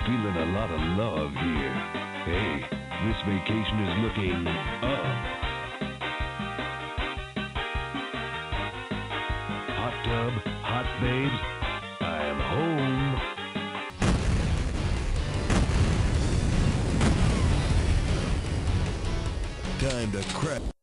feeling a lot of love here. Hey, this vacation is looking up. Hot tub, hot babes, I am home. Time to crack.